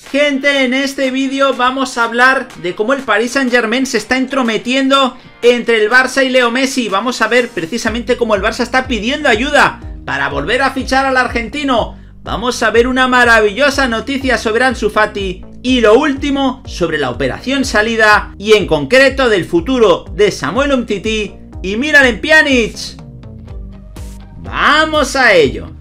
Gente, en este vídeo vamos a hablar de cómo el Paris Saint-Germain se está entrometiendo entre el Barça y Leo Messi. Vamos a ver precisamente cómo el Barça está pidiendo ayuda para volver a fichar al argentino. Vamos a ver una maravillosa noticia sobre Ansu Fati y lo último sobre la operación salida y en concreto del futuro de Samuel Umtiti y Miralem Pjanic. ¡Vamos a ello!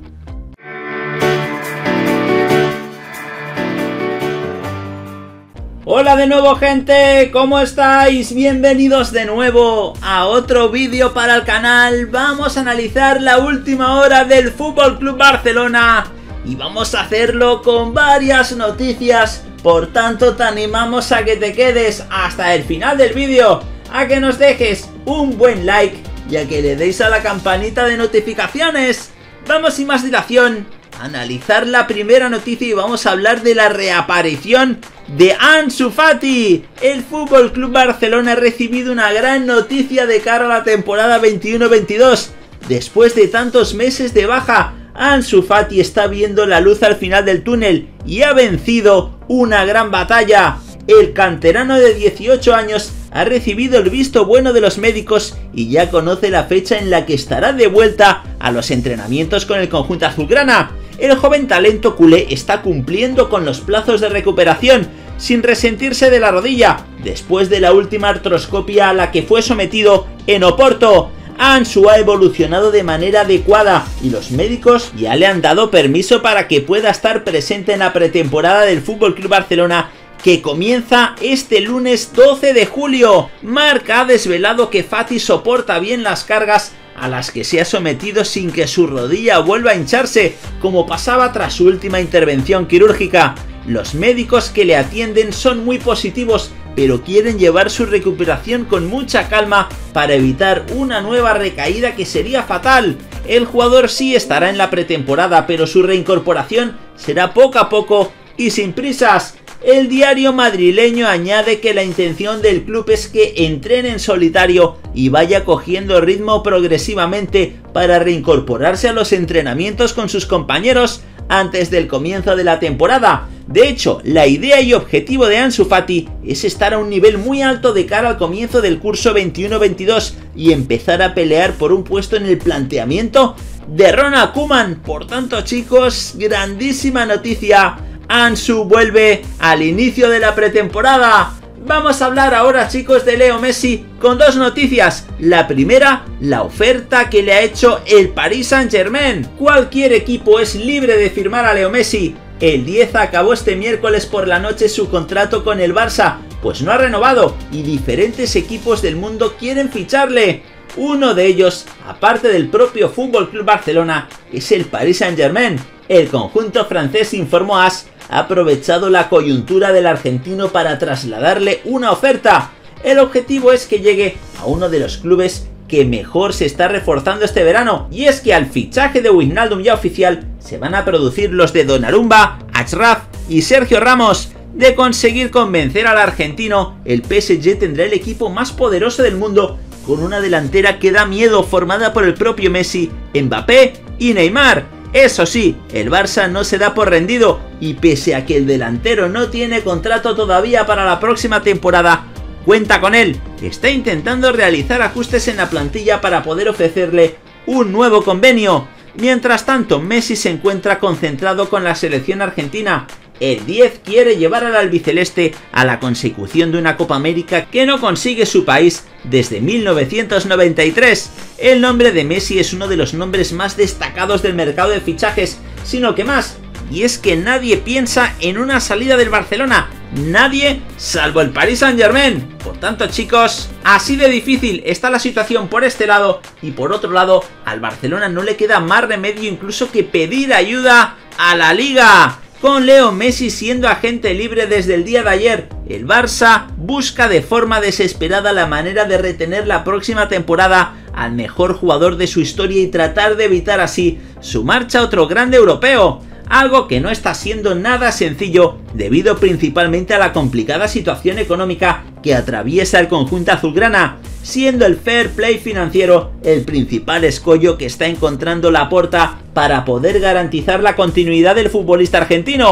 Hola de nuevo, gente, ¿cómo estáis? Bienvenidos de nuevo a otro vídeo para el canal. Vamos a analizar la última hora del FC Barcelona y vamos a hacerlo con varias noticias. Por tanto, te animamos a que te quedes hasta el final del vídeo, a que nos dejes un buen like y a que le deis a la campanita de notificaciones. Vamos sin más dilación a analizar la primera noticia y vamos a hablar de la reaparición de Ansu Fati. El FC Barcelona ha recibido una gran noticia de cara a la temporada 21-22. Después de tantos meses de baja, Ansu Fati está viendo la luz al final del túnel y ha vencido una gran batalla. El canterano de 18 años ha recibido el visto bueno de los médicos y ya conoce la fecha en la que estará de vuelta a los entrenamientos con el conjunto azulgrana. El joven talento culé está cumpliendo con los plazos de recuperación sin resentirse de la rodilla después de la última artroscopia a la que fue sometido en Oporto. Ansu ha evolucionado de manera adecuada y los médicos ya le han dado permiso para que pueda estar presente en la pretemporada del FC Barcelona, que comienza este lunes 12 de julio. Marca ha desvelado que Fati soporta bien las cargas a las que se ha sometido sin que su rodilla vuelva a hincharse, como pasaba tras su última intervención quirúrgica. Los médicos que le atienden son muy positivos, pero quieren llevar su recuperación con mucha calma para evitar una nueva recaída que sería fatal. El jugador sí estará en la pretemporada, pero su reincorporación será poco a poco y sin prisas. El diario madrileño añade que la intención del club es que entrene en solitario y vaya cogiendo ritmo progresivamente para reincorporarse a los entrenamientos con sus compañeros antes del comienzo de la temporada. De hecho, la idea y objetivo de Ansu Fati es estar a un nivel muy alto de cara al comienzo del curso 21-22 y empezar a pelear por un puesto en el planteamiento de Ronald Koeman. Por tanto, chicos, grandísima noticia. Ansu vuelve al inicio de la pretemporada. Vamos a hablar ahora, chicos, de Leo Messi con dos noticias. La primera, la oferta que le ha hecho el Paris Saint-Germain. Cualquier equipo es libre de firmar a Leo Messi. El 10 acabó este miércoles por la noche su contrato con el Barça, pues no ha renovado y diferentes equipos del mundo quieren ficharle. Uno de ellos, aparte del propio FC Barcelona, es el Paris Saint-Germain. El conjunto francés, informó AS, ha aprovechado la coyuntura del argentino para trasladarle una oferta. El objetivo es que llegue a uno de los clubes que mejor se está reforzando este verano, y es que al fichaje de Wijnaldum ya oficial se van a producir los de Donnarumma, Achraf y Sergio Ramos. De conseguir convencer al argentino, el PSG tendrá el equipo más poderoso del mundo, con una delantera que da miedo formada por el propio Messi, Mbappé y Neymar. Eso sí, el Barça no se da por rendido y pese a que el delantero no tiene contrato todavía para la próxima temporada, cuenta con él. Está intentando realizar ajustes en la plantilla para poder ofrecerle un nuevo convenio. Mientras tanto, Messi se encuentra concentrado con la selección argentina. El 10 quiere llevar al albiceleste a la consecución de una Copa América que no consigue su país desde 1993. El nombre de Messi es uno de los nombres más destacados del mercado de fichajes, sino que más, y es que nadie piensa en una salida del Barcelona. Nadie, salvo el Paris Saint-Germain. Por tanto, chicos, así de difícil está la situación por este lado, y por otro lado, al Barcelona no le queda más remedio incluso que pedir ayuda a la Liga. Con Leo Messi siendo agente libre desde el día de ayer, el Barça busca de forma desesperada la manera de retener la próxima temporada al mejor jugador de su historia y tratar de evitar así su marcha a otro grande europeo. Algo que no está siendo nada sencillo debido principalmente a la complicada situación económica que atraviesa el conjunto azulgrana, siendo el fair play financiero el principal escollo que está encontrando Laporta para poder garantizar la continuidad del futbolista argentino.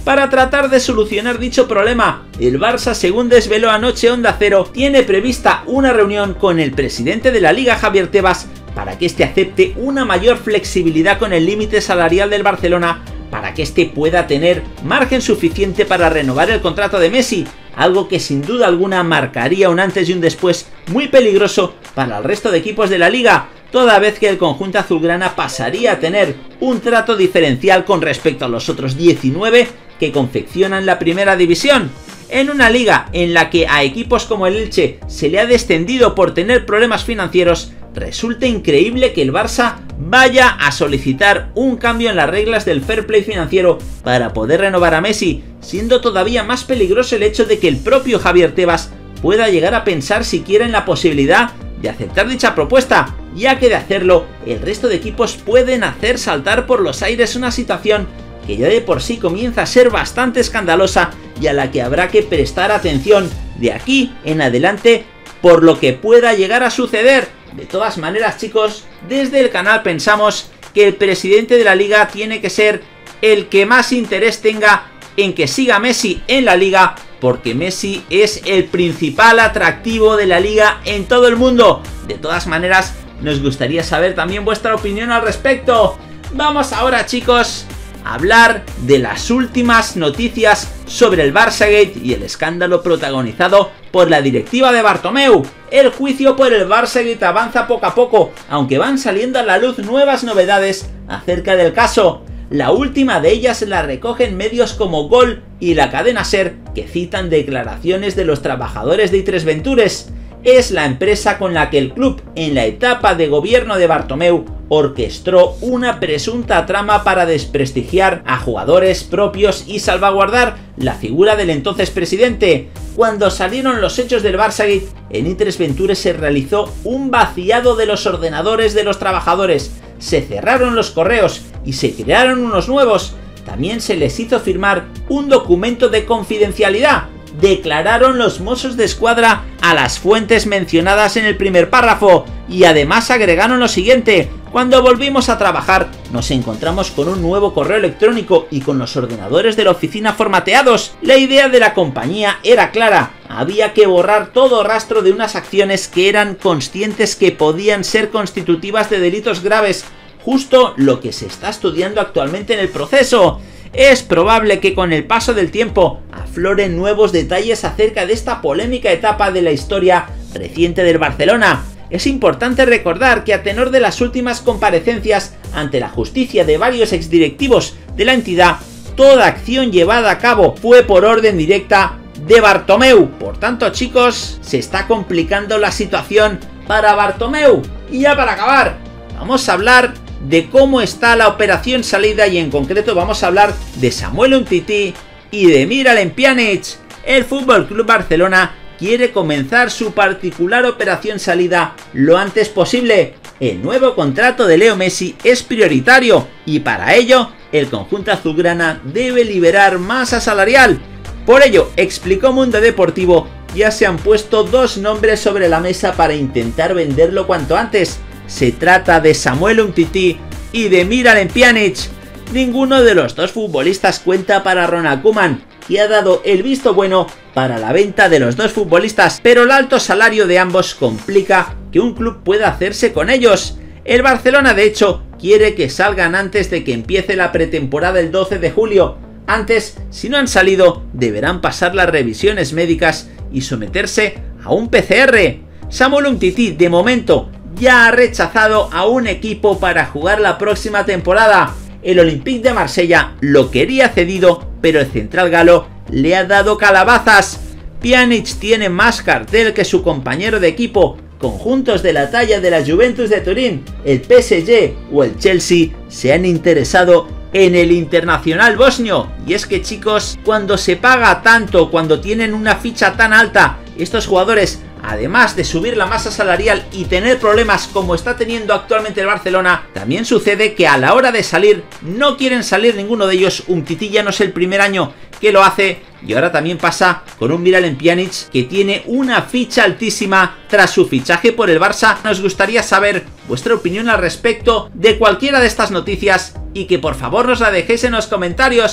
Para tratar de solucionar dicho problema, el Barça, según desveló anoche Onda Cero, tiene prevista una reunión con el presidente de la Liga, Javier Tebas, para que éste acepte una mayor flexibilidad con el límite salarial del Barcelona, para que éste pueda tener margen suficiente para renovar el contrato de Messi, algo que sin duda alguna marcaría un antes y un después muy peligroso para el resto de equipos de la Liga, toda vez que el conjunto azulgrana pasaría a tener un trato diferencial con respecto a los otros 19 que confeccionan la primera división. En una liga en la que a equipos como el Elche se le ha descendido por tener problemas financieros, resulta increíble que el Barça vaya a solicitar un cambio en las reglas del fair play financiero para poder renovar a Messi, siendo todavía más peligroso el hecho de que el propio Javier Tebas pueda llegar a pensar siquiera en la posibilidad de aceptar dicha propuesta, ya que de hacerlo, el resto de equipos pueden hacer saltar por los aires una situación que ya de por sí comienza a ser bastante escandalosa y a la que habrá que prestar atención de aquí en adelante por lo que pueda llegar a suceder. De todas maneras, chicos, desde el canal pensamos que el presidente de la liga tiene que ser el que más interés tenga en que siga Messi en la liga, porque Messi es el principal atractivo de la liga en todo el mundo. De todas maneras, nos gustaría saber también vuestra opinión al respecto. Vamos ahora, chicos, a hablar de las últimas noticias sobre el Barçagate y el escándalo protagonizado por la directiva de Bartomeu. El juicio por el Barçagate avanza poco a poco, aunque van saliendo a la luz nuevas novedades acerca del caso. La última de ellas la recogen medios como Gol y la cadena SER, que citan declaraciones de los trabajadores de I3 Ventures. Es la empresa con la que el club, en la etapa de gobierno de Bartomeu, orquestó una presunta trama para desprestigiar a jugadores propios y salvaguardar la figura del entonces presidente. Cuando salieron los hechos del Barçagate, en I3 Ventures se realizó un vaciado de los ordenadores de los trabajadores, se cerraron los correos y se crearon unos nuevos. También se les hizo firmar un documento de confidencialidad, declararon los Mossos de Escuadra a las fuentes mencionadas en el primer párrafo y además agregaron lo siguiente: cuando volvimos a trabajar nos encontramos con un nuevo correo electrónico y con los ordenadores de la oficina formateados. La idea de la compañía era clara, había que borrar todo rastro de unas acciones que eran conscientes que podían ser constitutivas de delitos graves, justo lo que se está estudiando actualmente en el proceso. Es probable que con el paso del tiempo afloren nuevos detalles acerca de esta polémica etapa de la historia reciente del Barcelona. Es importante recordar que a tenor de las últimas comparecencias ante la justicia de varios exdirectivos de la entidad, toda acción llevada a cabo fue por orden directa de Bartomeu. Por tanto, chicos, se está complicando la situación para Bartomeu. Y ya para acabar, vamos a hablar de cómo está la operación salida y en concreto vamos a hablar de Samuel Umtiti y de Miralem Pjanic. El FC Barcelona quiere comenzar su particular operación salida lo antes posible. El nuevo contrato de Leo Messi es prioritario y para ello el conjunto azulgrana debe liberar masa salarial. Por ello, explicó Mundo Deportivo, ya se han puesto dos nombres sobre la mesa para intentar venderlo cuanto antes. Se trata de Samuel Umtiti y de Miralem Pjanic. Ninguno de los dos futbolistas cuenta para Ronald Koeman, que ha dado el visto bueno para la venta de los dos futbolistas, pero el alto salario de ambos complica que un club pueda hacerse con ellos. El Barcelona, de hecho, quiere que salgan antes de que empiece la pretemporada el 12 de julio. Antes, si no han salido, deberán pasar las revisiones médicas y someterse a un PCR. Samuel Umtiti, de momento, ya ha rechazado a un equipo para jugar la próxima temporada. El Olympique de Marsella lo quería cedido, pero el central galo le ha dado calabazas. Pjanic tiene más cartel que su compañero de equipo. Conjuntos de la talla de la Juventus de Turín, el PSG o el Chelsea se han interesado en el internacional bosnio. Y es que, chicos, cuando se paga tanto, cuando tienen una ficha tan alta, estos jugadores, además de subir la masa salarial y tener problemas como está teniendo actualmente el Barcelona, también sucede que a la hora de salir no quieren salir ninguno de ellos. Umtiti ya no es el primer año que lo hace y ahora también pasa con un Miralem Pjanic que tiene una ficha altísima tras su fichaje por el Barça. Nos gustaría saber vuestra opinión al respecto de cualquiera de estas noticias y que por favor nos la dejéis en los comentarios.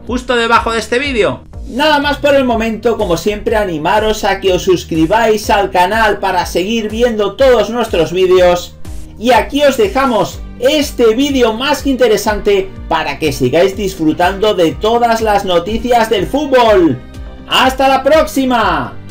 justo debajo de este vídeo. Nada más por el momento, como siempre animaros a que os suscribáis al canal para seguir viendo todos nuestros vídeos. Y aquí os dejamos este vídeo más que interesante para que sigáis disfrutando de todas las noticias del fútbol. ¡Hasta la próxima!